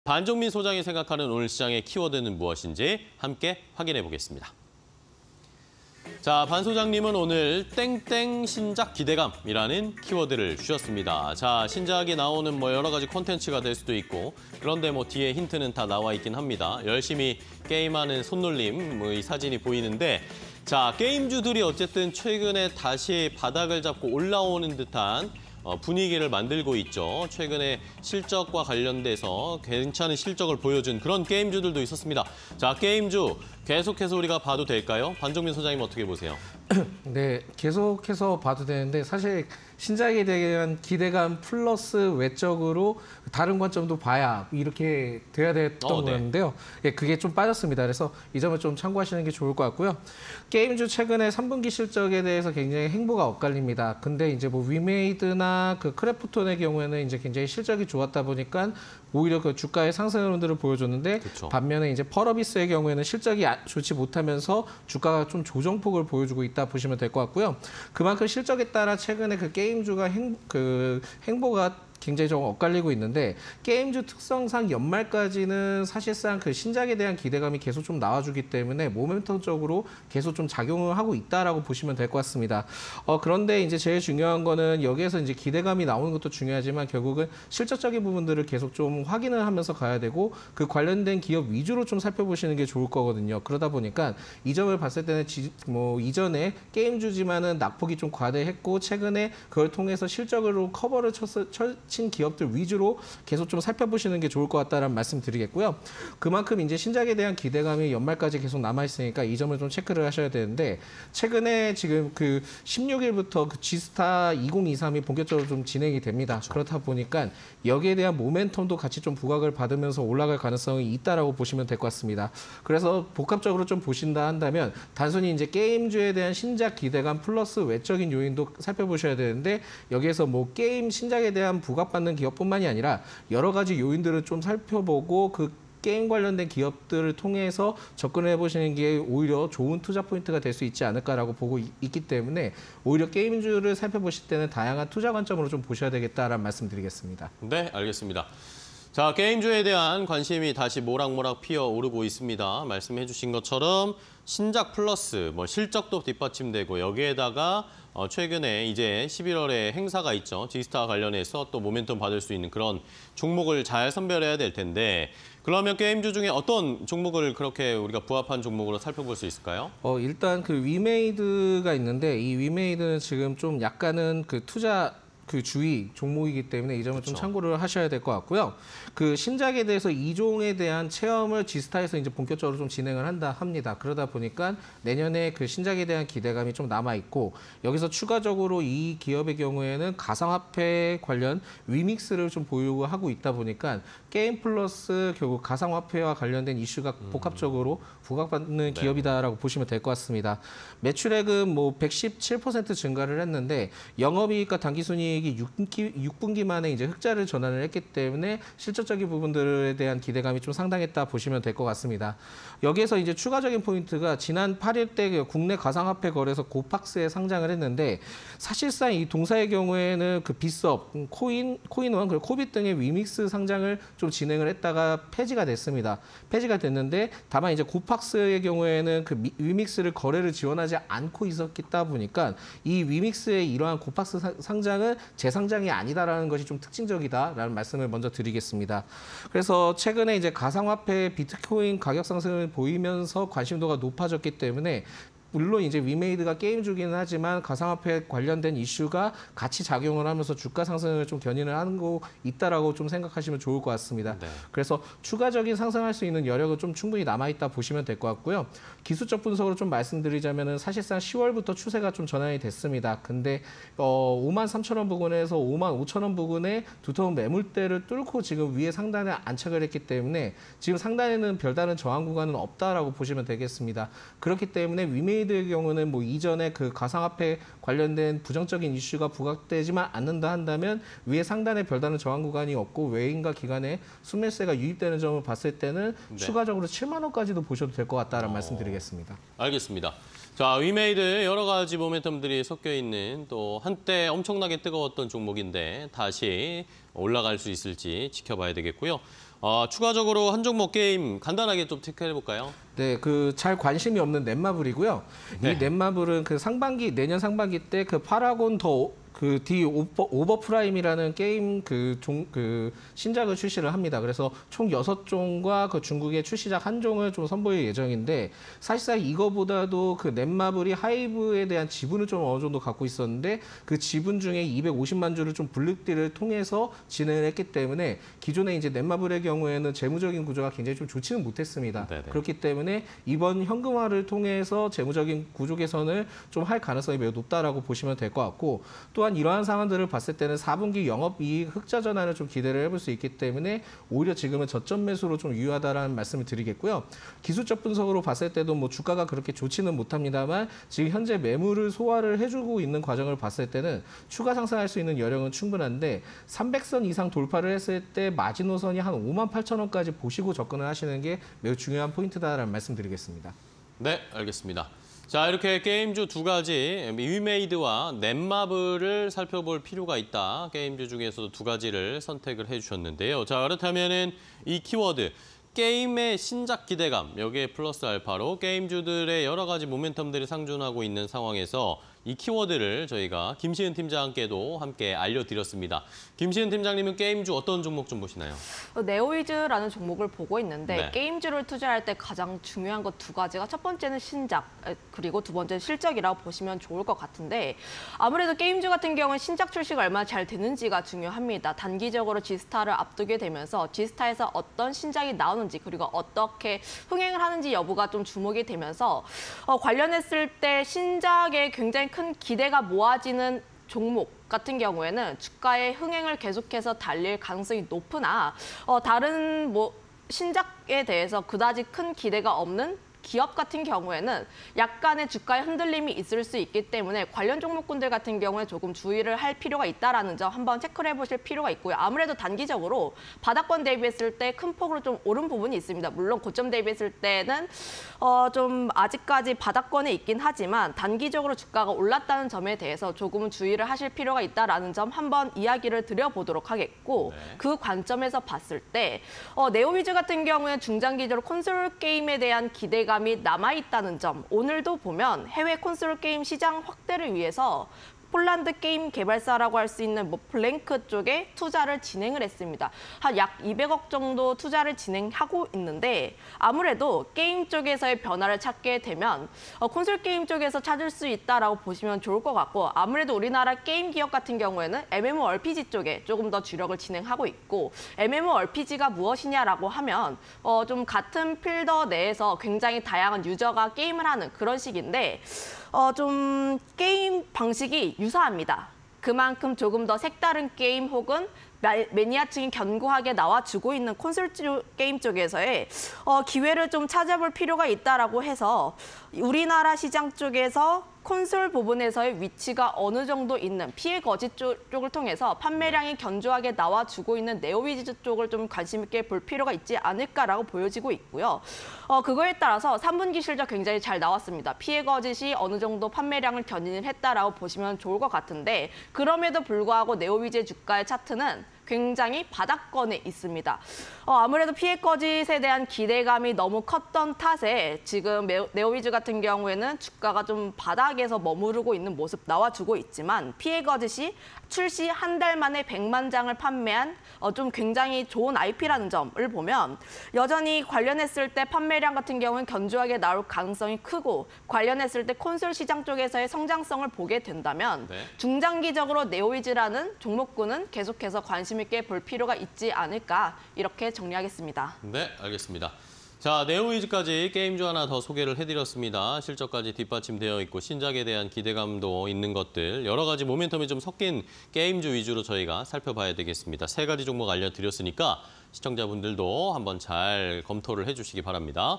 반종민 소장이 생각하는 오늘 시장의 키워드는 무엇인지 함께 확인해 보겠습니다. 자, 반 소장님은 오늘 땡땡 신작 기대감이라는 키워드를 주셨습니다. 자, 신작이 나오는 여러 가지 콘텐츠가 될 수도 있고, 그런데 뒤에 힌트는 다 나와 있긴 합니다. 열심히 게임하는 손놀림의 사진이 보이는데, 자, 게임주들이 어쨌든 최근에 다시 바닥을 잡고 올라오는 듯한 분위기를 만들고 있죠. 최근에 실적과 관련돼서 괜찮은 실적을 보여준 그런 게임주들도 있었습니다. 자, 게임주 계속해서 우리가 봐도 될까요? 반종민 소장님 어떻게 보세요? 네, 계속해서 봐도 되는데 사실 신작에 대한 기대감 플러스 외적으로 다른 관점도 봐야 이렇게 돼야 됐던 거였는데요. 예, 그게 좀 빠졌습니다. 그래서 이 점을 좀 참고하시는 게 좋을 것 같고요. 게임주 최근에 3분기 실적에 대해서 굉장히 행보가 엇갈립니다. 근데 이제 위메이드나 그 크래프톤의 경우에는 이제 굉장히 실적이 좋았다 보니까 오히려 그 주가의 상승 흐름들을 보여줬는데, 그쵸. 반면에 이제 펄어비스의 경우에는 실적이 좋지 못하면서 주가가 좀 조정폭을 보여주고 있다 보시면 될 것 같고요. 그만큼 실적에 따라 최근에 그 게임주가 행보가 굉장히 좀 엇갈리고 있는데, 게임주 특성상 연말까지는 사실상 그 신작에 대한 기대감이 계속 좀 나와주기 때문에 모멘텀적으로 계속 좀 작용을 하고 있다라고 보시면 될 것 같습니다. 그런데 이제 제일 중요한 거는 여기에서 이제 기대감이 나오는 것도 중요하지만 결국은 실질적인 부분들을 계속 좀 확인을 하면서 가야 되고, 그 관련된 기업 위주로 좀 살펴보시는 게 좋을 거거든요. 그러다 보니까 이 점을 봤을 때는 이전에 게임주지만은 낙폭이 좀 과대했고, 최근에 그걸 통해서 실적으로 커버를 친 기업들 위주로 계속 좀 살펴보시는 게 좋을 것 같다는 말씀 드리겠고요. 그만큼 이제 신작에 대한 기대감이 연말까지 계속 남아있으니까 이 점을 좀 체크를 하셔야 되는데, 최근에 지금 그 16일부터 그 G스타 2023이 본격적으로 좀 진행이 됩니다. 그렇죠. 그렇다 보니까 여기에 대한 모멘텀도 같이 좀 부각을 받으면서 올라갈 가능성이 있다라고 보시면 될 것 같습니다. 그래서 복합적으로 좀 보신다 한다면 단순히 이제 게임주에 대한 신작 기대감 플러스 외적인 요인도 살펴보셔야 되는데, 여기에서 게임 신작에 대한 부각받는 기업뿐만이 아니라 여러 가지 요인들을 좀 살펴보고 그 게임 관련된 기업들을 통해서 접근해 보시는 게 오히려 좋은 투자 포인트가 될 수 있지 않을까라고 보고 있기 때문에, 오히려 게임주를 살펴보실 때는 다양한 투자 관점으로 좀 보셔야 되겠다라는 말씀 드리겠습니다. 네, 알겠습니다. 자, 게임주에 대한 관심이 다시 모락모락 피어오르고 있습니다. 말씀해 주신 것처럼 신작 플러스 실적도 뒷받침되고, 여기에다가 최근에 이제 11월에 행사가 있죠. G스타 관련해서 또 모멘텀 받을 수 있는 그런 종목을 잘 선별해야 될 텐데, 그러면 게임주 중에 어떤 종목을 그렇게 우리가 부합한 종목으로 살펴볼 수 있을까요? 일단 그 위메이드가 있는데, 이 위메이드는 지금 좀 약간은 그 투자 주의 종목이기 때문에 이 점을 그렇죠. 좀 참고를 하셔야 될 것 같고요. 그 신작에 대해서 2종에 대한 체험을 G스타에서 이제 본격적으로 좀 진행을 합니다. 그러다 보니까 내년에 그 신작에 대한 기대감이 좀 남아 있고, 여기서 추가적으로 이 기업의 경우에는 가상화폐 관련 위믹스를 좀 보유하고 하고 있다 보니까 게임 플러스 결국 가상화폐와 관련된 이슈가 복합적으로 부각받는 기업이다라고 보시면 될 것 같습니다. 매출액은 117% 증가를 했는데, 영업이익과 당기순이익이 6분기 만에 이제 흑자를 전환을 했기 때문에 실질적인 부분들에 대한 기대감이 좀 상당했다 보시면 될 것 같습니다. 여기에서 이제 추가적인 포인트가 지난 8일 때 국내 가상화폐 거래소 고팍스에 상장을 했는데, 사실상 이 동사의 경우에는 그 빗업, 코인원, 그리고 코빗 등의 위믹스 상장을 좀 진행을 했다가 폐지가 됐습니다. 폐지가 됐는데, 다만 이제 고팍스의 경우에는 그 위믹스를 거래를 지원하지 않고 있었다 보니까 이 위믹스의 이러한 고팍스 상장은 재상장이 아니다라는 것이 좀 특징적이다라는 말씀을 먼저 드리겠습니다. 그래서 최근에 이제 가상화폐 비트코인 가격 상승을 보이면서 관심도가 높아졌기 때문에, 물론 이제 위메이드가 게임주기는 하지만 가상화폐 관련된 이슈가 같이 작용을 하면서 주가 상승을 좀 견인을 하는 거 있다라고 좀 생각하시면 좋을 것 같습니다. 네. 그래서 추가적인 상승할 수 있는 여력은 좀 충분히 남아있다 보시면 될 것 같고요. 기술적 분석으로 좀 말씀드리자면은 사실상 10월부터 추세가 좀 전환이 됐습니다. 근데 53,000원 부근에서 55,000원 부근에 두터운 매물대를 뚫고 지금 위에 상단에 안착을 했기 때문에 지금 상단에는 별다른 저항 구간은 없다라고 보시면 되겠습니다. 그렇기 때문에 위메이드의 경우는 이전에 그 가상화폐 관련된 부정적인 이슈가 부각되지만 않는다 한다면 위에 상단에 별다른 저항 구간이 없고 외인과 기관의 순매수세가 유입되는 점을 봤을 때는 추가적으로 7만 원까지도 보셔도 될 것 같다라는 말씀 드리겠습니다. 알겠습니다. 자, 위메이드 여러 가지 모멘텀들이 섞여 있는, 또 한때 엄청나게 뜨거웠던 종목인데 다시 올라갈 수 있을지 지켜봐야 되겠고요. 추가적으로 한 종목 게임 간단하게 좀 체크해 볼까요? 네, 그 잘 관심이 없는 넷마블이고요. 네. 이 넷마블은 그 내년 상반기 때 그 파라곤 디 오버 프라임이라는 게임 그 신작을 출시를 합니다. 그래서 총 6종과 그 중국의 출시작 한 종을 좀 선보일 예정인데 사실상 이거보다도 그 넷마블이 하이브에 대한 지분을 좀 어느 정도 갖고 있었는데 그 지분 중에 250만 주를 좀 분립딜을 통해서 진행을 했기 때문에 기존에 이제 넷마블의 경우에는 재무적인 구조가 굉장히 좀 좋지는 못했습니다. 네네. 그렇기 때문에 이번 현금화를 통해서 재무적인 구조 개선을 좀 할 가능성이 매우 높다라고 보시면 될 것 같고 또한 이러한 상황들을 봤을 때는 4분기 영업이익 흑자 전환을 좀 기대를 해볼 수 있기 때문에 오히려 지금은 저점 매수로 좀 유효하다라는 말씀을 드리겠고요. 기술적 분석으로 봤을 때도 뭐 주가가 그렇게 좋지는 못합니다만 지금 현재 매물을 소화를 해주고 있는 과정을 봤을 때는 추가 상승할 수 있는 여력은 충분한데 300선 이상 돌파를 했을 때 마지노선이 한 58,000원까지 보시고 접근을 하시는 게 매우 중요한 포인트다라는 말씀 드리겠습니다. 네, 알겠습니다. 자, 이렇게 게임주 두 가지, 위메이드와 넷마블을 살펴볼 필요가 있다. 게임주 중에서도 두 가지를 선택을 해주셨는데요. 자, 그렇다면은 이 키워드, 게임의 신작 기대감, 여기에 플러스 알파로 게임주들의 여러 가지 모멘텀들이 상존하고 있는 상황에서 이 키워드를 저희가 김시은 팀장께도 함께 알려드렸습니다. 김시은 팀장님은 게임주 어떤 종목 좀 보시나요? 네오위즈라는 종목을 보고 있는데 네. 게임주를 투자할 때 가장 중요한 것 두 가지가 첫 번째는 신작, 그리고 두 번째는 실적이라고 보시면 좋을 것 같은데 아무래도 게임주 같은 경우는 신작 출시가 얼마나 잘 되는지가 중요합니다. 단기적으로 G스타를 앞두게 되면서 G스타에서 어떤 신작이 나오는지 그리고 어떻게 흥행을 하는지 여부가 좀 주목이 되면서 관련했을 때 신작에 굉장히 큰 기대가 모아지는 종목 같은 경우에는 주가의 흥행을 계속해서 달릴 가능성이 높으나 다른 신작에 대해서 그다지 큰 기대가 없는 기업 같은 경우에는 약간의 주가의 흔들림이 있을 수 있기 때문에 관련 종목군들 같은 경우에 조금 주의를 할 필요가 있다는 점 한번 체크를 해보실 필요가 있고요. 아무래도 단기적으로 바닥권 대비했을 때 큰 폭으로 좀 오른 부분이 있습니다. 물론 고점 대비했을 때는 좀 아직까지 바닥권에 있긴 하지만 단기적으로 주가가 올랐다는 점에 대해서 조금은 주의를 하실 필요가 있다는 점 한번 이야기를 드려보도록 하겠고 네. 그 관점에서 봤을 때 네오위즈 같은 경우에는 중장기적으로 콘솔 게임에 대한 기대감이 남아있다는 점, 오늘도 보면 해외 콘솔 게임 시장 확대를 위해서 폴란드 게임 개발사라고 할 수 있는 블랭크 쪽에 투자를 진행을 했습니다. 한 약 200억 정도 투자를 진행하고 있는데 아무래도 게임 쪽에서의 변화를 찾게 되면 콘솔 게임 쪽에서 찾을 수 있다라고 보시면 좋을 것 같고 아무래도 우리나라 게임 기업 같은 경우에는 MMORPG 쪽에 조금 더 주력을 진행하고 있고 MMORPG가 무엇이냐라고 하면 좀 같은 필더 내에서 굉장히 다양한 유저가 게임을 하는 그런 식인데 좀 게임 방식이 유사합니다. 그만큼 조금 더 색다른 게임 혹은 매니아층이 견고하게 나와주고 있는 콘솔 게임 쪽에서의 기회를 좀 찾아볼 필요가 있다라고 해서 우리나라 시장 쪽에서 콘솔 부분에서의 위치가 어느 정도 있는 피해 거짓 쪽을 통해서 판매량이 견조하게 나와주고 있는 네오위즈 쪽을 좀 관심 있게 볼 필요가 있지 않을까라고 보여지고 있고요. 그거에 따라서 3분기 실적 굉장히 잘 나왔습니다. 피해 거짓이 어느 정도 판매량을 견인을 했다라고 보시면 좋을 것 같은데 그럼에도 불구하고 네오위즈의 주가의 차트는 굉장히 바닥권에 있습니다. 아무래도 피해 거짓에 대한 기대감이 너무 컸던 탓에 지금 네오위즈 같은 경우에는 주가가 좀 바닥에서 머무르고 있는 모습 나와주고 있지만 피해 거짓이 출시 한 달 만에 100만 장을 판매한 좀 굉장히 좋은 IP라는 점을 보면 여전히 관련했을 때 판매량 같은 경우는 견조하게 나올 가능성이 크고 관련했을 때 콘솔 시장 쪽에서의 성장성을 보게 된다면 네. 중장기적으로 네오위즈라는 종목군은 계속해서 관심 있게 볼 필요가 있지 않을까 이렇게 정리하겠습니다. 네, 알겠습니다. 자, 네오위즈까지 게임주 하나 더 소개를 해드렸습니다. 실적까지 뒷받침되어 있고 신작에 대한 기대감도 있는 것들 여러 가지 모멘텀이 좀 섞인 게임주 위주로 저희가 살펴봐야 되겠습니다. 세 가지 종목 알려드렸으니까 시청자분들도 한번 잘 검토를 해주시기 바랍니다.